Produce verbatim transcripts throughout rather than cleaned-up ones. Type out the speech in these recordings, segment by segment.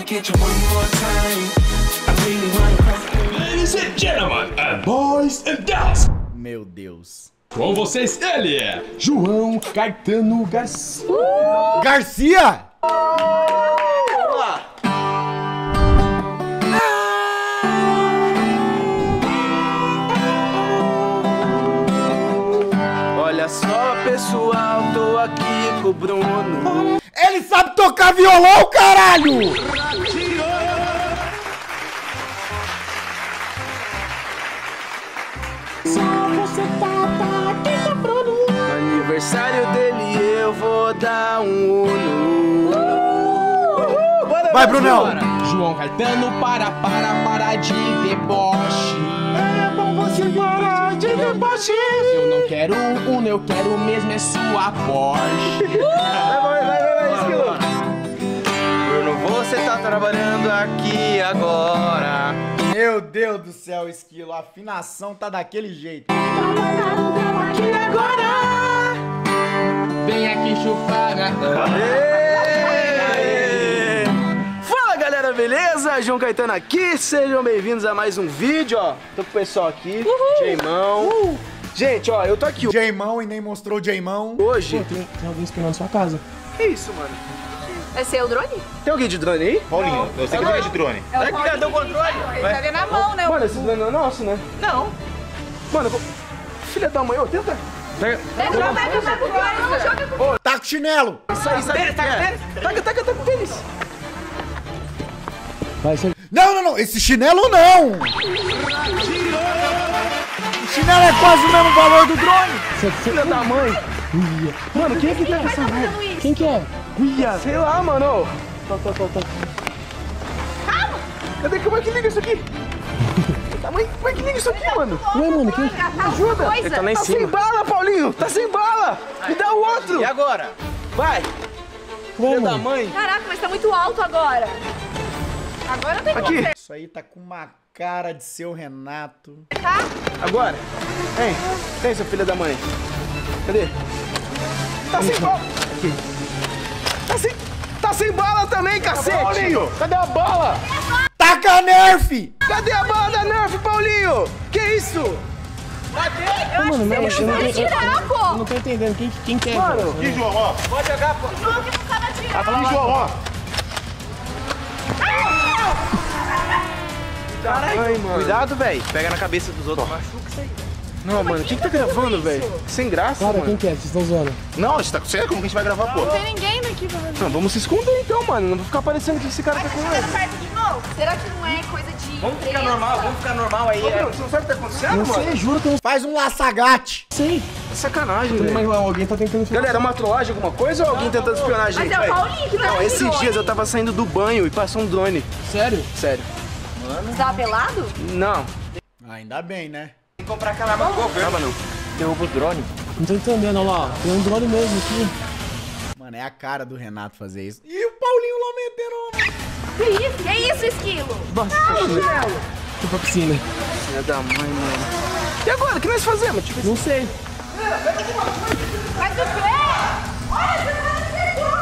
Ladies and gentlemen, and boys and girls. Meu Deus. Com vocês, ele é João Caetano Garcia. Uh! Garcia! Olha só, pessoal, tô aqui com o Bruno. Ele sabe tocar violão, caralho! No aniversário dele eu vou dar um Uno. Uhul, bora, vai, Brunão! João Caetano, para, para, para de deboche. É bom você parar de deboche. Eu não quero um Uno, eu quero mesmo é sua Porsche. Vai, vai, vai, vai, Esquilo. Bruno, você tá trabalhando aqui agora. Meu Deus do céu, Esquilo, a afinação tá daquele jeito. Aqui agora. Vem aqui chupar. Aê! Fala, galera, beleza? João Caetano aqui, sejam bem-vindos a mais um vídeo, ó. Tô com o pessoal aqui, Jaimão. Uh! Gente, ó, eu tô aqui. Jaimão e nem mostrou o Jaimão. Hoje... Pô, tem, tem alguém espionando sua casa. Que isso, mano? Vai ser o drone? Tem alguém de drone aí? Paulinho, eu sei que não é de drone. É o Vai que Paulinho. deu controle. Ele tá ali na mão, né? Mano, esse drone não é nosso, né? Não. Mano, eu vou... filha da mãe, ô, tenta. Pega. Pega, pega, pega, pega o drone, não joga com Ô, tá com chinelo! Isso aí, isso aí. Taca, taca, taca, taca o tênis. Vai ser. Não, não, não, esse chinelo não! O chinelo é quase o mesmo valor do drone! Filha da mãe. Uia. Mano, quem é que tá Quem vai essa tá merda? fazendo isso? Quem que é? Uia, sei lá, mano. Tá, tá, tá, tá. Cadê? Como é que liga isso aqui? Tá, mãe, como é que liga isso aqui, mano? Ué, mano, quem? Ajuda! Ele tá Tá sem bala, Paulinho! Tá sem bala! Me dá o outro! E agora? Vai! Ué, Filha da mano. mãe! Caraca, mas tá muito alto agora. Agora tem como Aqui! Isso aí tá com uma cara de seu Renato. acertar. Agora! Vem! Vem, seu filho da mãe! Cadê? Tá sem bala! Aqui! Tá sem... Tá sem bala também, cacete! Paulinho! Cadê a bala? Taca Nerf! Cadê a bala da Nerf, Paulinho? Que isso? Eu acho mano, que não, você eu não vai tô- tirar, Eu pô. não tô entendendo. Quem, quem que é? Mano, cara? Ih, João, ó. pode jogar, pô! João que não sabe atirar. Ih, João, ó. Ai, mano. Cuidado, velho. Pega na cabeça dos outros. Machuca isso aí. Não, mano, quem que tá gravando, velho? Sem graça, Cara, mano. quem que é? Vocês estão zoando? Não, você tá com sério? Como que a gente vai gravar, pô? Não tem ninguém aqui pra fazer. Não, vamos se esconder então, mano. Não vou ficar parecendo que esse cara Vai tá tá com chegando ele. perto de novo? Será que não é coisa de Vamos ficar empresa? normal, vamos ficar normal aí. Ô, Bruno, você não sabe o que tá acontecendo, Não mano? sei, juro que eu não Faz um laçagate! sei. Sacanagem, Mas velho. alguém tá tentando... Galera, é uma trollagem, alguma coisa ou alguém tentando espionar a gente, Mas é o velho? Paulinho que vai Não, fazer esses drone. dias eu tava saindo do banho e passou um drone. Sério? Sério. Você tava pelado? Não. Ainda bem, né? Tem que comprar aquela arma do governo. Não, derruba o drone. Não tô entendendo, olha lá. Tem um drone mesmo aqui. Mano, é a cara do Renato fazer isso. E o Paulinho lá metendo... Que isso? Que isso, esquilo? Nossa, Chinelo. Tipo a piscina. filha da mãe, mano. E agora, o que nós fazemos? Tipo, Não sei. Mas o quê? Olha, você não acertou.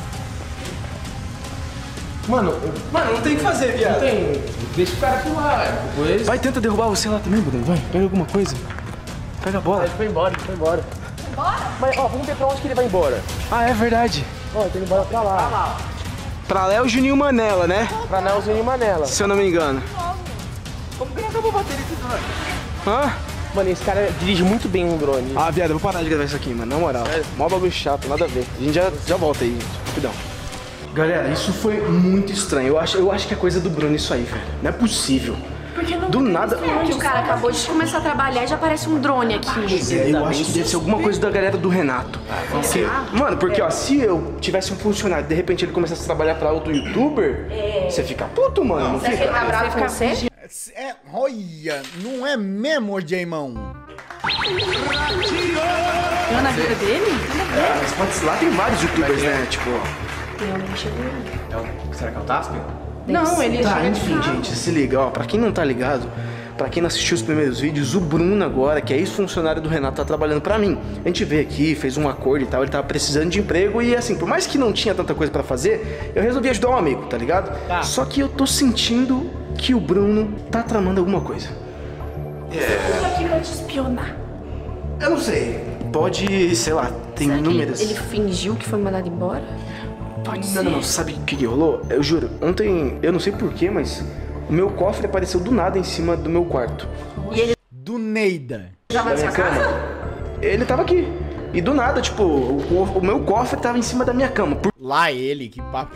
Mano, eu- mano, não tem o que fazer, não viado. tem... Deixa o cara aqui lá. Depois... Vai, tenta derrubar você lá também, Bruno. Vai, pega alguma coisa. Pega a bola. Ele foi embora, ele foi embora. Bora. Mas, ó, vamos ver pra onde que ele vai embora. Ah, é verdade. Ó, ele tá indo embora pra lá. Pra Léo Juninho Manela, né? Pra Nelson e Manela. Se eu não me engano. Como que não acabou a bateria desse drone? Hã? Mano, esse cara dirige muito bem um drone. Ah, viado, eu vou parar de gravar isso aqui, mano. Na moral. Mó bagulho chato, nada a ver. A gente já, já volta aí, gente. Rapidão. Galera, isso foi muito estranho. Eu acho, eu acho que é coisa do Bruno isso aí, velho. Não é possível. Porque não Do nada. que o cara acabou de começar a trabalhar e já aparece um drone aqui. Eu acho que deve ser alguma coisa da galera do Renato. Porque, mano, porque ó, se eu tivesse um funcionário e de repente ele começasse a trabalhar pra outro youtuber, você fica puto, mano. Não Será que ele fica? tá bravo com você? É, olha, não é mesmo, Jaimão? Eu na vida dele? É, mas pode ser, lá tem vários youtubers, né? Tipo. Tem alguém que chegou. Será que é o Tasper? Não, ele Tá, chega de enfim, carro. gente, se liga, ó. Pra quem não tá ligado, pra quem não assistiu os primeiros vídeos, o Bruno agora, que é ex-funcionário do Renato, tá trabalhando pra mim. A gente veio aqui, fez um acordo e tal, ele tava precisando de emprego e assim, por mais que não tinha tanta coisa pra fazer, eu resolvi ajudar um amigo, tá ligado? Tá. Só que eu tô sentindo que o Bruno tá tramando alguma coisa. Tô aqui pra te espionar. Eu não sei, pode, sei lá, tem Será que inúmeras... ele fingiu que foi mandado embora? Pode Não, ser. não, não, sabe o que, que rolou? Eu juro, ontem, eu não sei porquê, mas o meu cofre apareceu do nada em cima do meu quarto. E ele Do Neida. tava na Da sua minha casa? cama. Ele tava aqui. E do nada, tipo, o, o meu cofre tava em cima da minha cama. Por... Lá ele, que papo.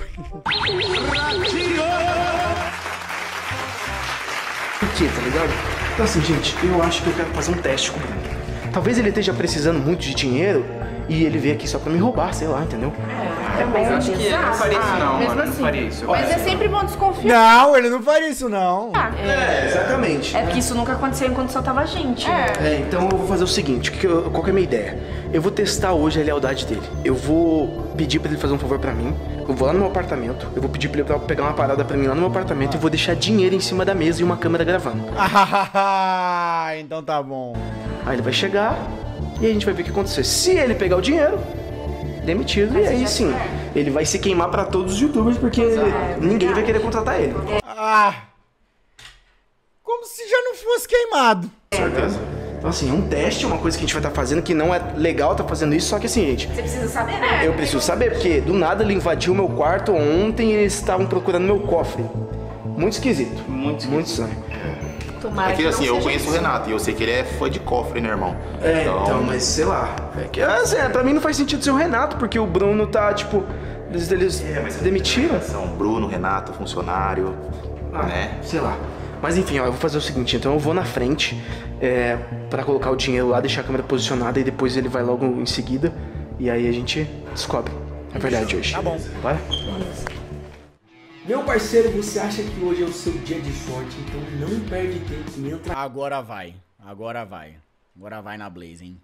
Por quê, tá ligado? Então assim, gente, eu acho que eu quero fazer um teste com o Bruno. Talvez ele esteja precisando muito de dinheiro e ele veio aqui só pra me roubar, sei lá, entendeu? Também Eu acho que ele não faria isso não, mesmo mano. Não assim. faria isso. Eu Mas acho. é sempre bom desconfiar. Não, ele não faria isso, não. É, exatamente. É porque isso nunca aconteceu enquanto só tava a gente. É. É, então eu vou fazer o seguinte, que que eu- qual que é a minha ideia? Eu vou testar hoje a lealdade dele. Eu vou pedir pra ele fazer um favor pra mim. Eu vou lá no meu apartamento, eu vou pedir pra ele pra pegar uma parada pra mim lá no meu apartamento e vou deixar dinheiro em cima da mesa e uma câmera gravando. Ah, então tá bom. Aí ele vai chegar e a gente vai ver o que acontecer. Se ele pegar o dinheiro, demitido, e aí sim, ele vai se queimar pra todos os youtubers porque ninguém vai querer contratar ele. Ah. Como se já não fosse queimado. Certeza. Então assim, é um teste, uma coisa que a gente vai estar fazendo que não é legal tá fazendo isso, só que assim, gente, Você precisa saber, né? eu preciso saber, porque do nada ele invadiu o meu quarto ontem e eles estavam procurando meu cofre. Muito esquisito. Muito esquisito. Muito estranho. Tomara É que que assim, não eu seja conheço o isso. Renato e eu sei que ele é fã de cofre, né, irmão? É, então, mas sei lá. É que, assim, é, pra mim não faz sentido ser o Renato, porque o Bruno tá, tipo, eles, eles É, mas demitiram. São Bruno, Renato, funcionário, Ah, né? sei lá. Mas enfim, ó, eu vou fazer o seguinte, então eu vou na frente é, pra colocar o dinheiro lá, deixar a câmera posicionada e depois ele vai logo em seguida e aí a gente descobre a verdade hoje. Tá bom. Bora? Meu parceiro, você acha que hoje é o seu dia de sorte, então não perde tempo e entra. Agora vai. Agora vai. Agora vai na Blaze, hein.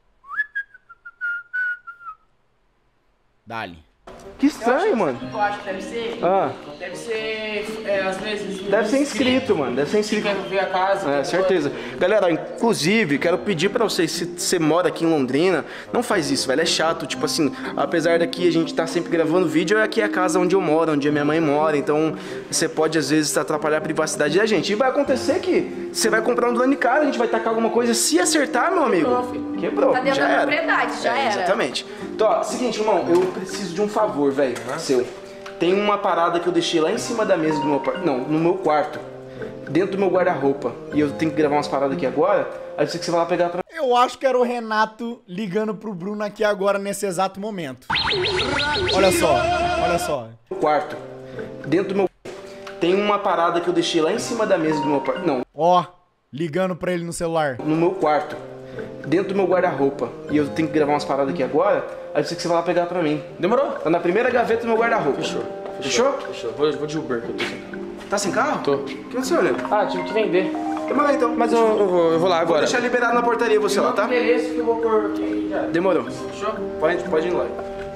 Dali. Que estranho, mano. Eu acho que deve ser. Ah, Deve ser, é, às vezes. deve ser inscrito, mano. Deve ser inscrito. Quer ver a casa. É, quer- certeza. Galera, inclusive, quero pedir pra vocês, se você mora aqui em Londrina, não faz isso, velho, é chato. Tipo assim, apesar daqui a gente tá sempre gravando vídeo, aqui é a casa onde eu moro, onde a minha mãe mora, então você pode, às vezes, atrapalhar a privacidade da gente. E vai acontecer que você vai comprar um drone caro, a gente vai tacar alguma coisa, se acertar, meu amigo, quebrou, Tá dentro já da era. propriedade, já É, era. Exatamente. Então, ó, seguinte, irmão, eu preciso de um favor, velho, seu. Tem uma parada que eu deixei lá em cima da mesa do meu par- não, no meu quarto, dentro do meu guarda-roupa, e eu tenho que gravar umas paradas aqui agora, aí eu sei que você vai lá pegar pra Eu acho que era o Renato ligando pro Bruno aqui agora, nesse exato momento. Olha só, olha só. meu quarto, dentro do meu... Tem uma parada que eu deixei lá em cima da mesa do meu par- não, Ó, ligando pra ele no celular. no meu quarto, dentro do meu guarda-roupa, e eu tenho que gravar umas paradas aqui agora, aí eu sei que você vai lá pegar pra mim. Demorou? Tá na primeira gaveta do meu guarda-roupa. Fechou. Fechou? Fechou. Vou, vou de Uber que eu tô sem carro. Tá sem carro? Tô. O que aconteceu, Leandro? Ah, tive que vender. Demorou então. Mas eu, eu vou, eu vou lá Vou agora. deixar liberado na portaria você lá, tá? Endereço que eu vou pôr aqui já. Demorou. Fechou? Pode, pode ir lá.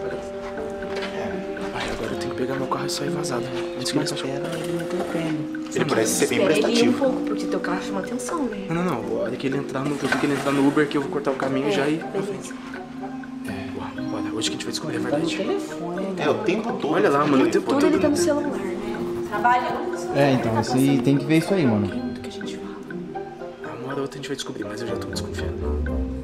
Ai, agora eu tenho que pegar meu carro e sair vazado. Antes que ele saia. Ele parece ser bem Espera ele ir um prestativo. pouco, porque teu carro chama atenção, né? Não, não, não. A hora que ele entrar no, eu vi que ele entrar no Uber que eu vou cortar o caminho já e... beleza. Bora, bora. Hoje que a gente vai descobrir a verdade. É, o tempo todo. Olha lá, mano. O tempo Tudo ele tá todo... no celular, né? Trabalhando. É, então, isso aí tem que ver isso aí, mano. Tudo que a gente fala. Uma hora ou outra a gente vai descobrir, mas eu já tô desconfiando.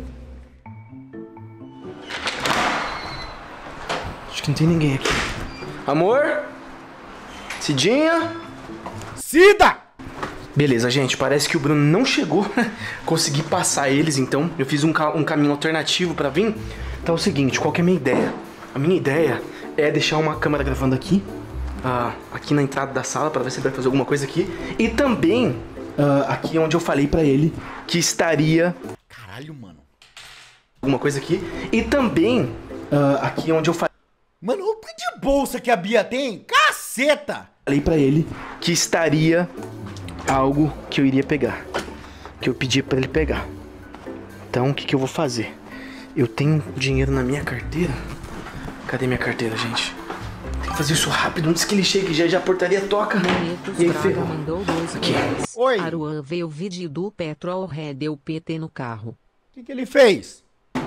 Acho que não tem ninguém aqui. Amor? Cidinha? Cida! Beleza, gente, parece que o Bruno não chegou. Consegui passar eles, então. Eu fiz um, ca- um caminho alternativo pra vir. Então é o seguinte, qual que é a minha ideia? A minha ideia é deixar uma câmera gravando aqui. ah, aqui na entrada da sala, pra ver se ele vai fazer alguma coisa aqui. E também ah, aqui onde eu falei pra ele que estaria Caralho, mano. alguma coisa aqui. E também ah, aqui onde eu falei Mano, o que de bolsa que a Bia tem? Caceta! pra ele que estaria algo que eu iria pegar. Que eu pedi pra ele pegar. Então, o que que eu vou fazer? Eu tenho dinheiro na minha carteira. Cadê minha carteira, gente? Tem fazer isso rápido antes que ele chegue, já, já a portaria toca. Monetos E aí, Braga ferrou. mandou dois Aqui. reais. Oi. Aruan vê o vídeo do Petrol Ré deu P T no carro. O que, que ele fez?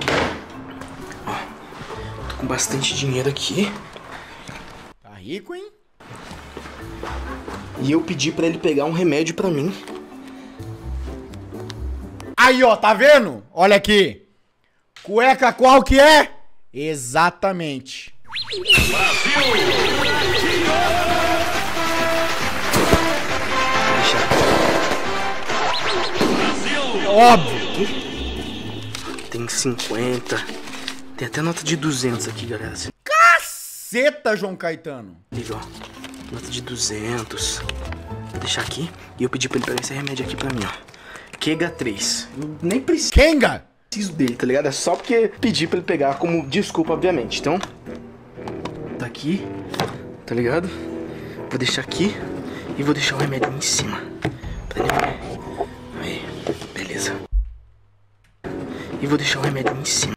Tô com bastante dinheiro aqui. Tá rico, hein? E eu pedi pra ele pegar um remédio pra mim. Aí, ó, tá vendo? Olha aqui. Cueca qual que é? Exatamente. Óbvio. Tem cinquenta. Tem até nota de duzentos aqui, galera. Você Caceta, João Caetano. liga, ó. Nota de duzentos. Vou deixar aqui. E eu pedi pra ele pegar esse remédio aqui pra mim, ó. Kega três. Eu nem preciso Kenga. dele, tá ligado? É só porque pedi pra ele pegar como desculpa, obviamente. Então, tá aqui, tá ligado? Vou deixar aqui e vou deixar o remédio em cima. Pra ele ver. Aí, beleza. E vou deixar o remédio em cima.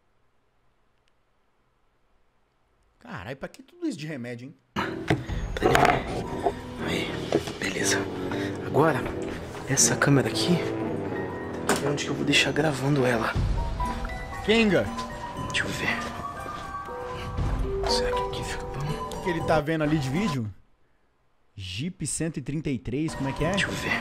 Caralho, pra que tudo isso de remédio, hein? Pra ele ver. Aí, beleza. Agora, essa câmera aqui é onde que eu vou deixar gravando ela. Kenga. Deixa eu ver. Será que aqui fica bom? O que ele tá vendo ali de vídeo? Jeep cento e trinta e três, como é que é? Deixa eu ver.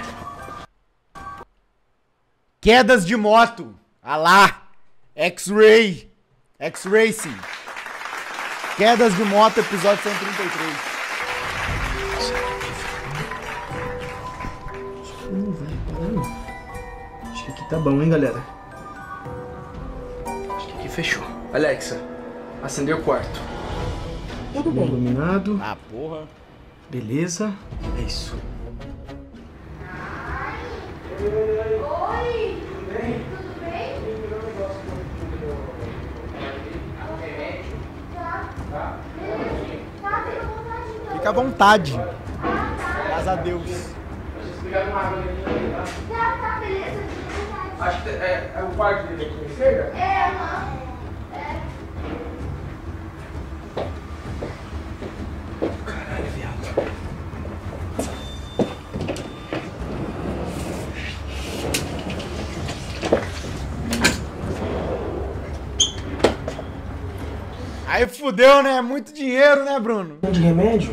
Quedas de moto. Ah lá. X-Ray. X-Racing. Quedas de moto, episódio cento e trinta e três. Será que aqui fica bom? Acho que não vai parar, não. Acho que aqui tá bom, hein, galera? Acho que aqui fechou. Alexa, acendeu o quarto. Tudo bem. Iluminado. Ah, porra. Beleza. É isso. Oi! Tudo bem? Fica à vontade. Graças a Deus. Tá, tá, beleza. Acho que é, é o quarto dele aqui na esquerda? É, aham. Caralho, viado. Aí fudeu, né? Muito dinheiro, né, Bruno? De remédio?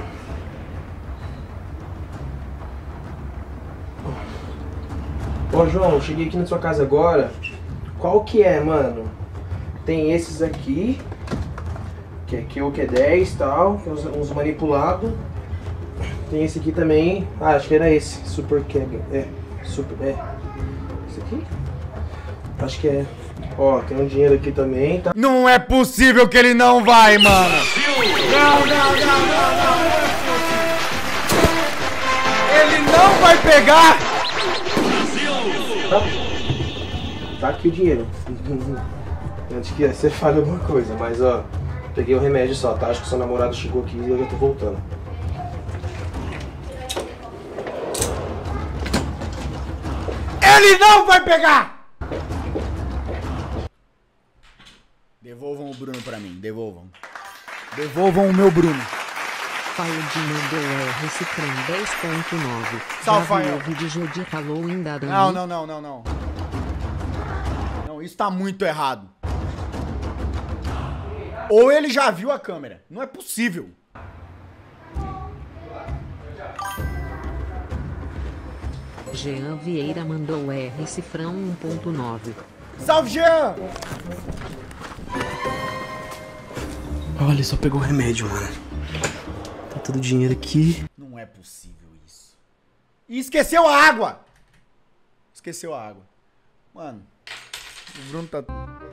Ô João, cheguei aqui na sua casa agora. Qual que é, mano? Tem esses aqui, que é o Q dez e tal, tem uns, uns manipulados. Tem esse aqui também. Ah, acho que era esse. Super Keg. É. Super. É. Esse aqui? Acho que é. Ó, tem um dinheiro aqui também, tá? Não é possível que ele não vai, mano. Não, não, não, não, não. Ele não vai pegar. Tá, tá aqui o dinheiro. Antes que você fale alguma coisa, mas ó, peguei o remédio só, tá? Acho que seu namorado chegou aqui e eu já tô voltando. Ele não vai pegar. Devolvam o Bruno pra mim, devolvam. Devolvam o meu Bruno. Paulo de mandou R Cicrão dez ponto nove. Salve, Já viu Fael. o vídeo de Halloween da Dani? Não, não, não, não, não. Não, isso tá muito errado. Ou ele já viu a câmera. Não é possível. Jean Vieira mandou R Cifrão um ponto nove. Salve, Jean! Olha, ele só pegou o remédio, mano. Tá todo o dinheiro aqui. Não é possível isso. E esqueceu a água! Esqueceu a água. Mano, o Bruno tá...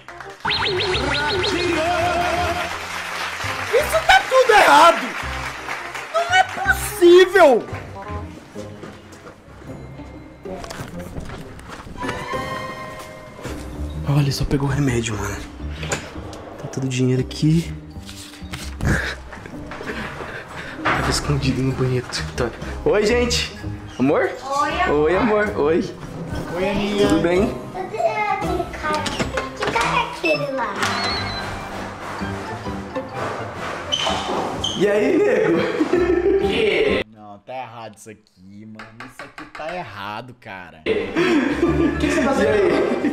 Isso tá tudo errado! Não é possível! Olha, ele só pegou o remédio, mano. Tá todo o dinheiro aqui. Tava escondido no banheiro. Tá. Oi, gente! Amor? Oi, amor. Oi, amor. Oi. Oi, Aninha. Tudo bem? Cadê aquele cara? Que cara é aquele lá? E aí, nego? Não, tá errado isso aqui, mano. Isso aqui tá errado, cara. O que você tá fazendo aí?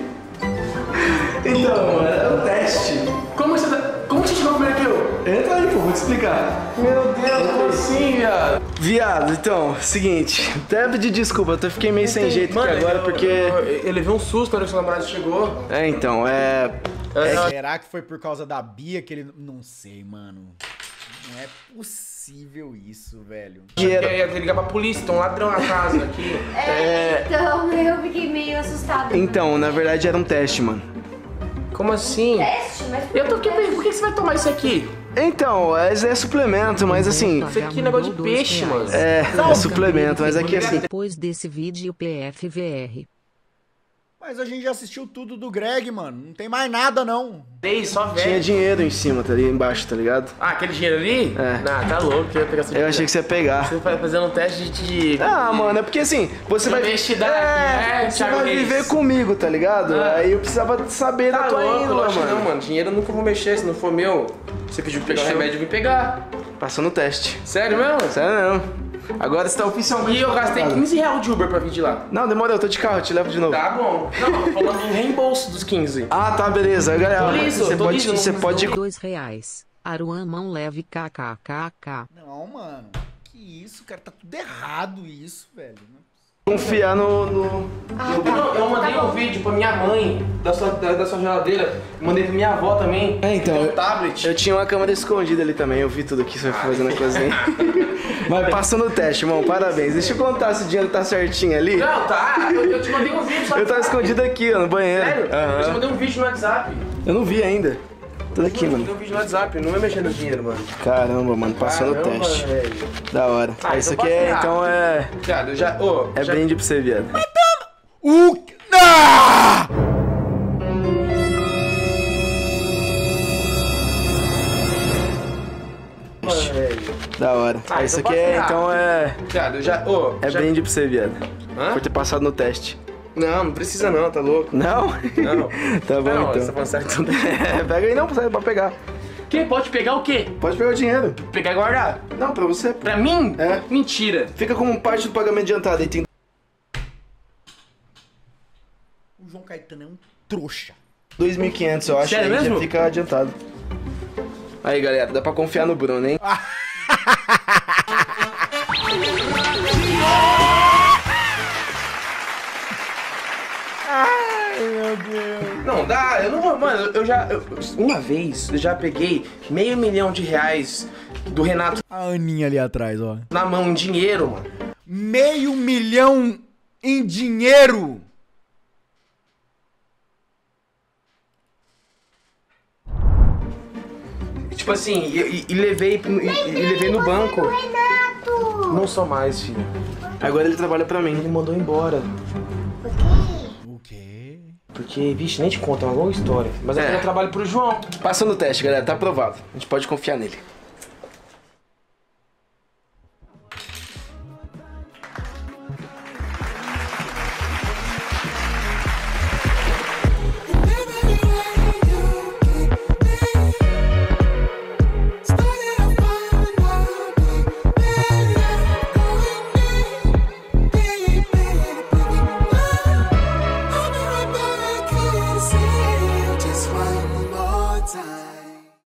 Então, mano, é um teste. Como você tá... Como você chegou primeiro que eu? Entra aí, pô, vou te explicar. Meu Deus, como assim, viado? Viado, então, seguinte, até pedir desculpa, eu fiquei meio sem jeito aqui agora, eu, porque... Eu, eu levei um susto na hora que seu namorado chegou. É, então, é... É, será que foi por causa da Bia que ele... Não sei, mano. Não é possível isso, velho. Eu ia ligar pra polícia, tem um ladrão na casa aqui. É, então eu fiquei meio assustada. Então, na verdade era um teste, mano. Como assim? Teste? Mas Eu tô aqui, por que você vai tomar isso aqui? Então, é, é suplemento, mas assim... Isso aqui é negócio de peixe, mano. É, é suplemento, mas aqui assim... Depois desse vídeo P F V R. Mas a gente já assistiu tudo do Greg, mano. Não tem mais nada, não. Ei, só velho. Tinha dinheiro em cima, tá ali embaixo, tá ligado? Ah, aquele dinheiro ali? É. Não, tá louco, eu ia pegar seu Eu achei que você ia pegar. Você vai fazendo um teste de... Ah, mano, é porque assim, você vai... Honestidade, é, né, você Thiago vai Reis? viver comigo, tá ligado? Ah. Aí eu precisava saber Tá da tua louco, índole, lógico mano. não, mano. Dinheiro eu nunca vou mexer, se não for meu. Você pediu pra pegar o Fechou. remédio, eu vim pegar. Passou no teste. Sério mesmo? Sério não. Agora você tá oficialmente... E eu gastei quinze reais de Uber pra vir de lá. Não, demorou, eu tô de carro, eu te levo de novo. Tá bom. Não, tô falando do reembolso dos quinze. Ah, tá, beleza. Aí, galera, Tô liso, você tô pode, liso, você não- pode... Dois reais. Aruan mão leve kkkk. Não, mano. Que isso, cara? Tá tudo errado isso, velho. confiar no... no... Não, eu mandei um vídeo pra minha mãe da sua, da, da sua geladeira. Mandei pra minha avó também. É, então, Tem um eu- tablet. Eu tinha uma câmera escondida ali também, eu vi tudo que você foi fazendo a coisinha. Mas passou no teste, irmão, parabéns. Deixa eu contar se o dinheiro tá certinho ali. Não, tá. Eu, eu te mandei um vídeo. Só Eu tava escondido aqui, ó, no banheiro. Sério? Aham. Eu te mandei um vídeo no WhatsApp. Eu não vi ainda. Tudo aqui, Eu mano. mandei um vídeo no WhatsApp. Não vai mexer no dinheiro, mano. Caramba, mano, passou no Caramba, teste. velho. Da hora. Ah, Isso então aqui é, pode então é... Viado, eu já... Ô, É já... brinde pra você, viado. O... Ah! Mano, velho. Da hora. Ah, Isso então aqui pode é, ser então é... Viado, eu já... Ô, É já... brinde pra você, viado. Hã? Por ter passado no teste. Não, não precisa não, tá louco. Não? Não. Tá bom, Não, então. você tá falando certo. É, pega aí não, pra pra pegar. Quem pode pegar o quê? Pode pegar o dinheiro. Pegar e guardar? Não, pra você, pô. Pra mim? É. Mentira. Fica como parte do pagamento adiantado. Aí tem... O João Caetano é um trouxa. dois mil e quinhentos, eu acho. Sério aí já mesmo? fica adiantado. Aí, galera, dá pra confiar no Bruno, hein? Ai, meu Deus. Não, dá, eu não vou, mano, eu já, eu- uma vez, eu já peguei meio milhão de reais do Renato A Aninha ali atrás, ó. na mão em dinheiro, mano. Meio milhão em dinheiro. Tipo assim, e, e- e levei, e, e levei no banco. Não sou mais, filho. Agora ele trabalha pra mim. Ele mandou embora. O quê? Porque, vixe, nem te conta, é uma longa história. Mas é, É. que eu trabalho pro João. Passou no teste, galera. Tá aprovado. A gente pode confiar nele.